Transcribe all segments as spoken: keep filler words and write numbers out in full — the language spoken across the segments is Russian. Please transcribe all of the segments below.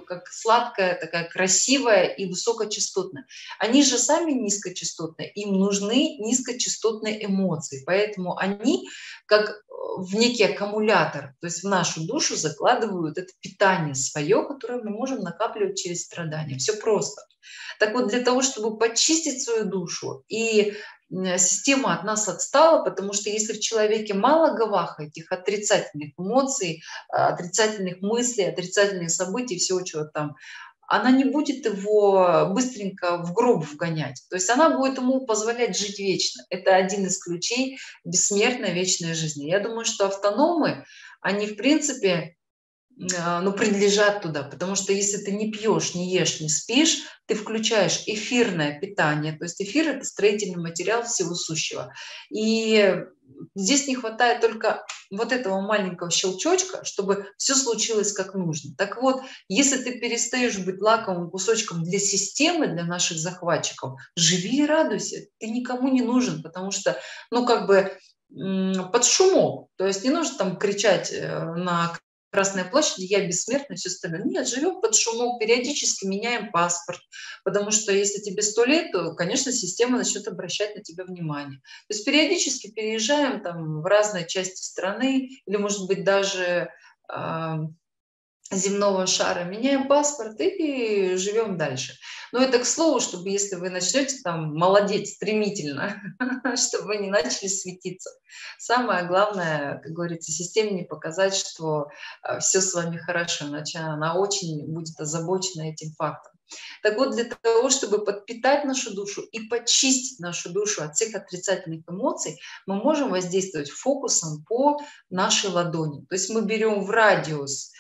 как сладкая, такая красивая и высокочастотная. Они же сами низкочастотные, им нужны низкочастотные эмоции, поэтому они как в некий аккумулятор, то есть в нашу душу закладывают это питание свое, которое мы можем накапливать через страдания. Все просто. Так вот, для того, чтобы почистить свою душу, и система от нас отстала, потому что если в человеке мало гаваха, этих отрицательных эмоций, отрицательных мыслей, отрицательных событий, всего чего там, она не будет его быстренько в гроб вгонять. То есть она будет ему позволять жить вечно. Это один из ключей бессмертной вечной жизни. Я думаю, что автономы, они в принципе ну, принадлежат туда, потому что если ты не пьешь, не ешь, не спишь, ты включаешь эфирное питание, то есть эфир – это строительный материал всего сущего. И здесь не хватает только вот этого маленького щелчочка, чтобы все случилось как нужно. Так вот, если ты перестаешь быть лакомым кусочком для системы, для наших захватчиков, живи и радуйся, ты никому не нужен, потому что, ну, как бы под шумок, то есть не нужно там кричать на Красной площади, я бессмертный, все остальное. Нет, живем под шумок, периодически меняем паспорт, потому что если тебе сто лет, то, конечно, система начнет обращать на тебя внимание. То есть периодически переезжаем там в разные части страны или, может быть, даже э, земного шара, меняем паспорт и живем дальше. Но это к слову, чтобы если вы начнете там молодеть стремительно, чтобы вы не начали светиться. Самое главное, как говорится, системе не показать, что все с вами хорошо, иначе она очень будет озабочена этим фактом. Так вот, для того, чтобы подпитать нашу душу и почистить нашу душу от всех отрицательных эмоций, мы можем воздействовать фокусом по нашей ладони. То есть мы берем в радиус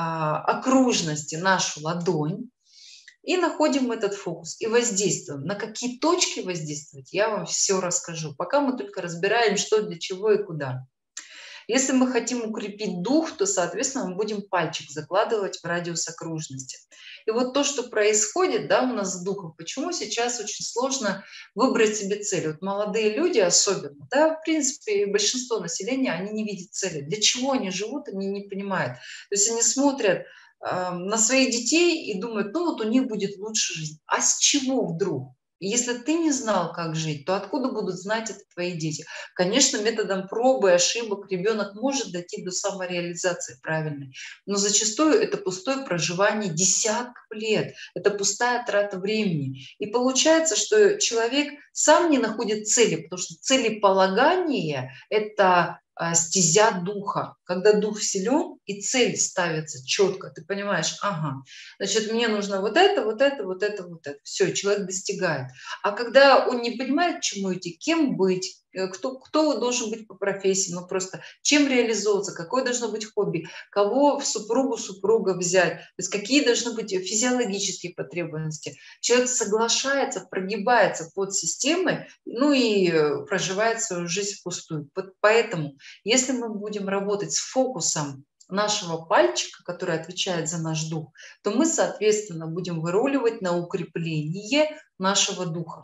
окружности нашу ладонь и находим этот фокус и воздействуем. На какие точки воздействовать, я вам все расскажу. Пока мы только разбираем, что, для чего и куда. Если мы хотим укрепить дух, то, соответственно, мы будем пальчик закладывать в радиус окружности. И вот то, что происходит, да, у нас с духом, почему сейчас очень сложно выбрать себе цель. Вот молодые люди особенно, да, в принципе, большинство населения, они не видят цели. Для чего они живут, они не понимают. То есть они смотрят э, на своих детей и думают, ну вот у них будет лучше жизнь. А с чего вдруг? Если ты не знал, как жить, то откуда будут знать это твои дети? Конечно, методом пробы и ошибок ребенок может дойти до самореализации правильной, но зачастую это пустое проживание десятков лет, это пустая трата времени. И получается, что человек сам не находит цели, потому что целеполагание – это стезя духа. Когда дух силен и цель ставится четко, ты понимаешь, ага, значит, мне нужно вот это, вот это, вот это, вот это. Все, человек достигает. А когда он не понимает, к чему идти, кем быть, кто, кто должен быть по профессии, ну просто чем реализовываться, какое должно быть хобби, кого в супругу супруга взять, то есть какие должны быть физиологические потребности. Человек соглашается, прогибается под системой, ну и проживает свою жизнь впустую. Поэтому, если мы будем работать с фокусом нашего пальчика, который отвечает за наш дух, то мы, соответственно, будем выруливать на укрепление нашего духа.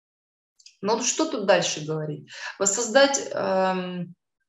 Но что тут дальше говорить? Воссоздать эм,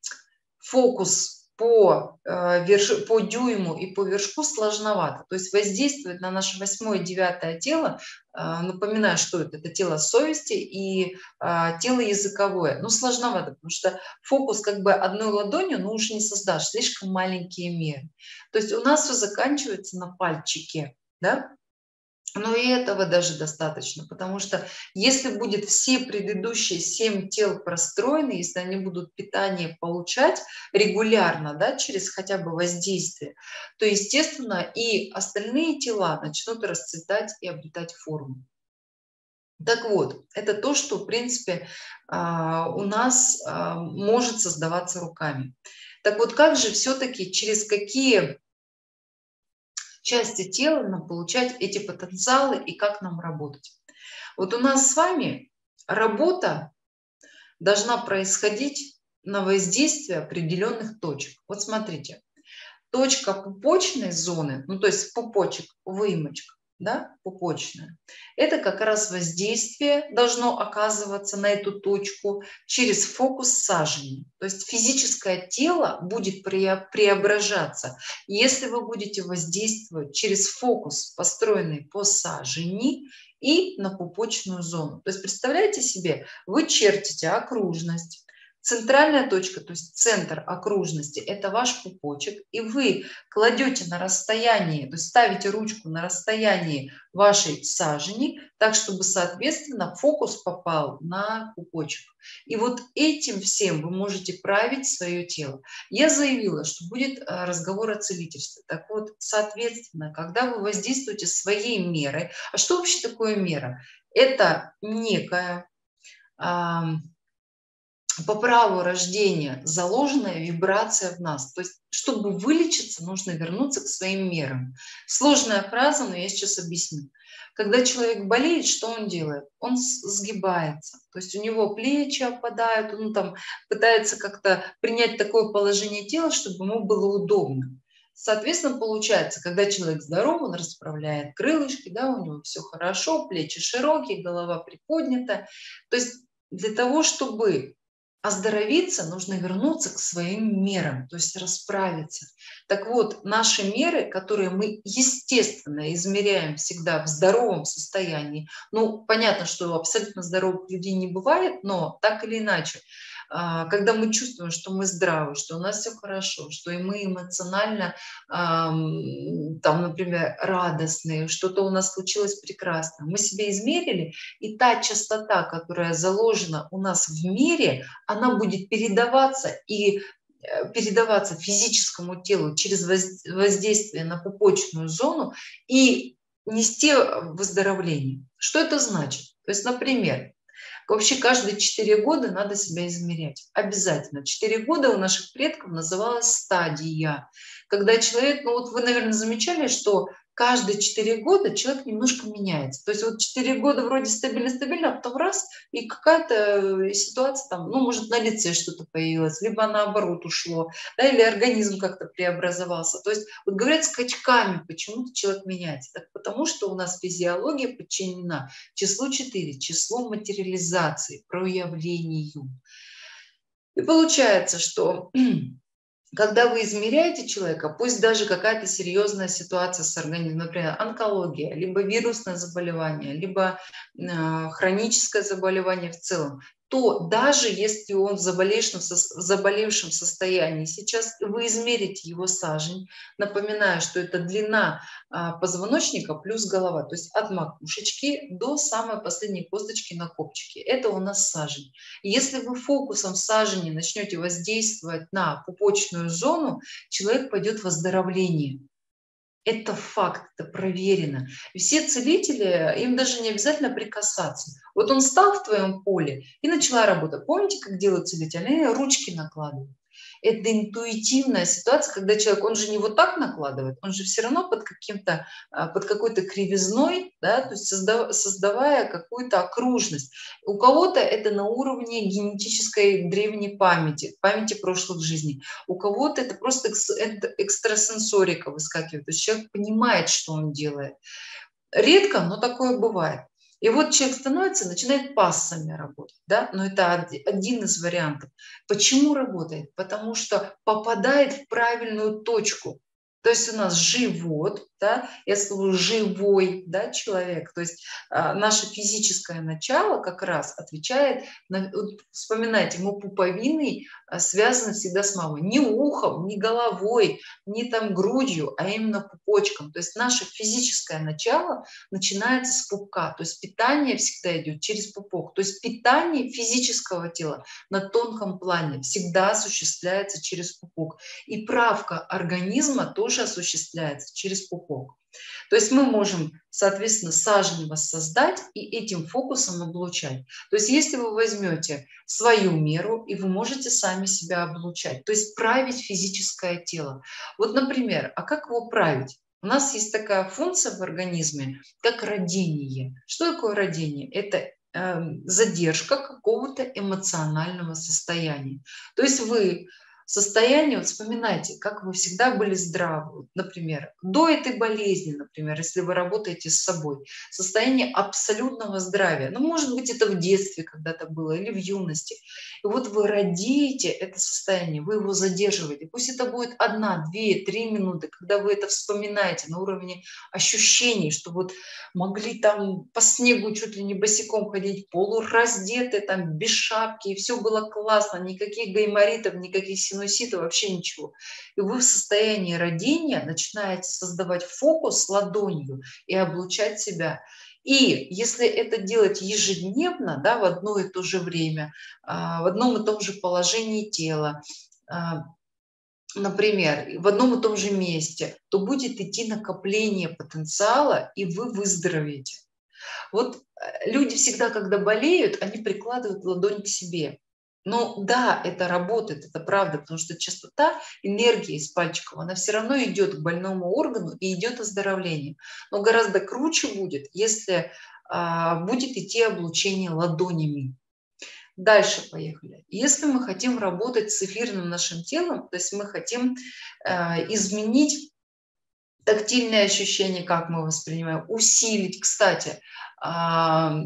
фокус по, э, верш... по дюйму и по вершку сложновато. То есть воздействовать на наше восьмое и девятое тело, э, напоминаю, что это, это тело совести и э, тело языковое. Ну, сложновато, потому что фокус как бы одной ладонью, ну, уж не создашь, слишком маленькие меры. То есть у нас все заканчивается на пальчике, да? Но и этого даже достаточно, потому что если будет все предыдущие семь тел простроены, если они будут питание получать регулярно, да, через хотя бы воздействие, то, естественно, и остальные тела начнут расцветать и обретать форму. Так вот, это то, что, в принципе, у нас может создаваться руками. Так вот, как же все-таки, через какие части тела нам получать эти потенциалы и как нам работать? Вот у нас с вами работа должна происходить на воздействие определенных точек. Вот смотрите, точка пупочной зоны, ну то есть пупочек, выемочка, да, пупочная, это как раз воздействие должно оказываться на эту точку через фокус сажени. То есть физическое тело будет преображаться, если вы будете воздействовать через фокус, построенный по сажени и на пупочную зону. То есть представляете себе, вы чертите окружность. Центральная точка, то есть центр окружности, это ваш пупочек, и вы кладете на расстоянии, то есть ставите ручку на расстоянии вашей сажени, так, чтобы, соответственно, фокус попал на пупочек. И вот этим всем вы можете править свое тело. Я заявила, что будет разговор о целительстве. Так вот, соответственно, когда вы воздействуете своей мерой, а что вообще такое мера? Это некая... по праву рождения заложенная вибрация в нас. То есть, чтобы вылечиться, нужно вернуться к своим мерам. Сложная фраза, но я сейчас объясню. Когда человек болеет, что он делает? Он сгибается. То есть у него плечи опадают, он там пытается как-то принять такое положение тела, чтобы ему было удобно. Соответственно, получается, когда человек здоров, он расправляет крылышки, да, у него все хорошо, плечи широкие, голова приподнята. То есть для того, чтобы оздоровиться, нужно вернуться к своим мерам, то есть расправиться. Так вот, наши меры, которые мы, естественно, измеряем всегда в здоровом состоянии, ну, понятно, что абсолютно здоровых людей не бывает, но так или иначе, когда мы чувствуем, что мы здравы, что у нас все хорошо, что и мы эмоционально, там, например, радостные, что-то у нас случилось прекрасно, мы себе измерили, и та частота, которая заложена у нас в мире, она будет передаваться и передаваться физическому телу через воздействие на пупочную зону и нести выздоровление. Что это значит? То есть, например, вообще каждые четыре года надо себя измерять. Обязательно. четыре года у наших предков называлась стадия. Когда человек, ну вот вы, наверное, замечали, что каждые четыре года человек немножко меняется. То есть вот четыре года вроде стабильно-стабильно, а потом раз, и какая-то ситуация там, ну, может, на лице что-то появилось, либо наоборот ушло, да, или организм как-то преобразовался. То есть вот говорят скачками, почему-то человек меняется. Так потому что у нас физиология подчинена числу четыре, число материализации, проявлению. И получается, что когда вы измеряете человека, пусть даже какая-то серьезная ситуация с организмом, например, онкология, либо вирусное заболевание, либо э, хроническое заболевание в целом, то даже если он в заболевшем, в заболевшем состоянии, сейчас вы измерите его сажень, напоминаю, что это длина а, позвоночника плюс голова, то есть от макушечки до самой последней косточки на копчике. Это у нас сажень. И если вы фокусом сажени начнете воздействовать на пупочную зону, человек пойдет в оздоровление. Это факт, это проверено. И все целители, им даже не обязательно прикасаться. Вот он стал в твоем поле и начала работа. Помните, как делают целители? Они ручки накладывают. Это интуитивная ситуация, когда человек, он же не вот так накладывает, он же все равно под каким-то, под какой-то кривизной, да, то есть создав, создавая какую-то окружность. У кого-то это на уровне генетической древней памяти, памяти прошлых жизней. У кого-то это просто экстрасенсорика выскакивает, то есть человек понимает, что он делает. Редко, но такое бывает. И вот человек становится, начинает пассами работать, да, но это один из вариантов. Почему работает? Потому что попадает в правильную точку. То есть у нас живот, да, я слово живой, да, человек, то есть а, наше физическое начало как раз отвечает, на, вот, вспоминайте, мы пуповиной а, связаны всегда с мамой, не ухом, не головой, не там грудью, а именно пупочком. То есть наше физическое начало начинается с пупка, то есть питание всегда идет через пупок, то есть питание физического тела на тонком плане всегда осуществляется через пупок, и правка организма тоже осуществляется через пупок. То есть мы можем, соответственно, сажень воссоздать и этим фокусом облучать. То есть если вы возьмете свою меру, и вы можете сами себя облучать, то есть править физическое тело. Вот, например, а как его править? У нас есть такая функция в организме, как родение. Что такое родение? Это э, задержка какого-то эмоционального состояния. То есть вы Состояние, вот вспоминайте, как вы всегда были здравы. Вот, например, до этой болезни, например, если вы работаете с собой, состояние абсолютного здравия. Ну, может быть, это в детстве когда-то было или в юности. И вот вы радеете это состояние, вы его задерживаете. Пусть это будет одна, две, три минуты, когда вы это вспоминаете на уровне ощущений, что вот могли там по снегу чуть ли не босиком ходить, полураздетые, там, без шапки, и все было классно, никаких гайморитов, никаких синуситов, вообще ничего. И вы в состоянии родения начинаете создавать фокус ладонью и облучать себя. И если это делать ежедневно, да, в одно и то же время, а, в одном и том же положении тела, а, например, в одном и том же месте, то будет идти накопление потенциала, и вы выздоровеете. Вот э, люди всегда, когда болеют, они прикладывают ладонь к себе. Но да, это работает, это правда, потому что частота энергии из пальчиков, она все равно идет к больному органу и идет оздоровление. Но гораздо круче будет, если а, будет идти облучение ладонями. Дальше поехали. Если мы хотим работать с эфирным нашим телом, то есть мы хотим э, изменить тактильные ощущения, как мы воспринимаем, усилить, кстати, а,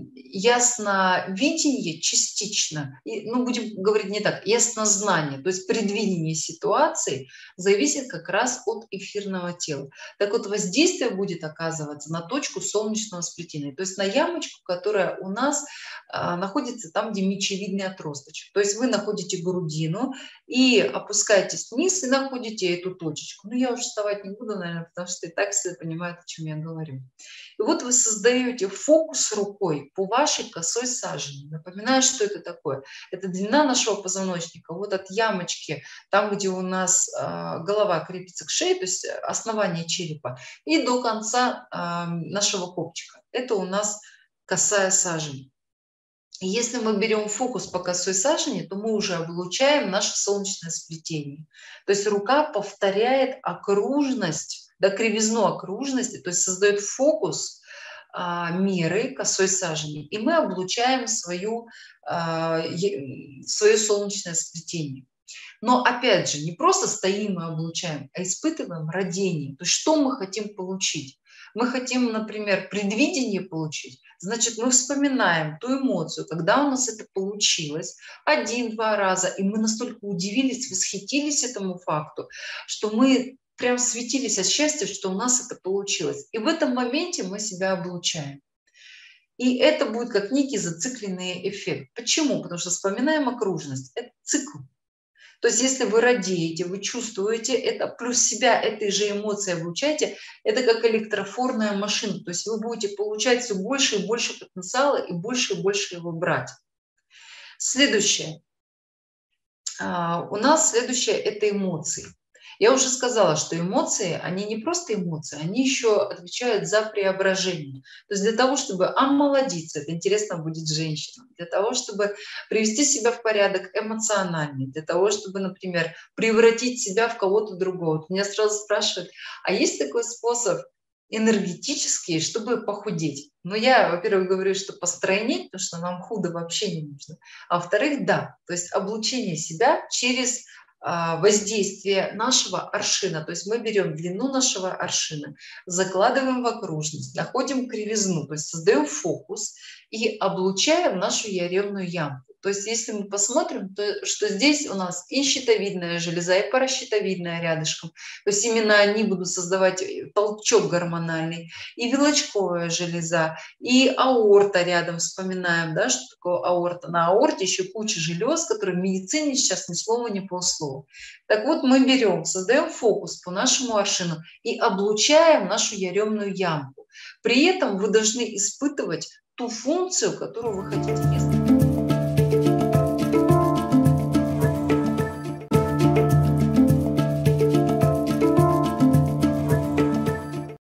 ясновидение частично, и, ну, будем говорить не так, яснознание, то есть предвидение ситуации зависит как раз от эфирного тела. Так вот, воздействие будет оказываться на точку солнечного сплетения, то есть на ямочку, которая у нас а, находится там, где мечевидный отросточек. То есть вы находите грудину и опускаетесь вниз и находите эту точечку. Ну, я уже вставать не буду, наверное, потому что и так все понимают, о чем я говорю. И вот вы создаете фокус рукой по вашей косой сажени. Напоминаю, что это такое. Это длина нашего позвоночника. Вот от ямочки, там, где у нас э, голова крепится к шее, то есть основание черепа, и до конца э, нашего копчика. Это у нас косая сажень. Если мы берем фокус по косой сажени, то мы уже облучаем наше солнечное сплетение. То есть рука повторяет окружность, да, кривизну окружности, то есть создает фокус а, меры косой сажени. И мы облучаем свою, а, е, свое солнечное сплетение. Но опять же, не просто стоим и облучаем, а испытываем родение. То есть что мы хотим получить? Мы хотим, например, предвидение получить, значит, мы вспоминаем ту эмоцию, когда у нас это получилось один-два раза, и мы настолько удивились, восхитились этому факту, что мы прям светились от счастья, что у нас это получилось. И в этом моменте мы себя облучаем. И это будет как некий зацикленный эффект. Почему? Потому что вспоминаем окружность. Это цикл. То есть если вы радеете, вы чувствуете это, плюс себя этой же эмоцией облучаете, это как электрофорная машина. То есть вы будете получать все больше и больше потенциала и больше и больше его брать. Следующее. У нас следующее – это эмоции. Я уже сказала, что эмоции, они не просто эмоции, они еще отвечают за преображение. То есть для того, чтобы омолодиться, это интересно будет женщинам, для того, чтобы привести себя в порядок эмоциональный, для того, чтобы, например, превратить себя в кого-то другого. Вот меня сразу спрашивают, а есть такой способ энергетический, чтобы похудеть? Ну, я, во-первых, говорю, что постройнеть, потому что нам худо вообще не нужно. А во-вторых, да, то есть облучение себя через воздействие нашего аршина. То есть мы берем длину нашего аршина, закладываем в окружность, находим кривизну, то есть создаем фокус и облучаем нашу яремную ямку. То есть если мы посмотрим, то что здесь у нас и щитовидная железа, и паращитовидная рядышком. То есть именно они будут создавать толчок гормональный, и вилочковая железа, и аорта рядом. Вспоминаем, да, что такое аорта. На аорте еще куча желез, которые в медицине сейчас ни слова, ни полслова. Так вот, мы берем, создаем фокус по нашему аршину и облучаем нашу яремную ямку. При этом вы должны испытывать ту функцию, которую вы хотите.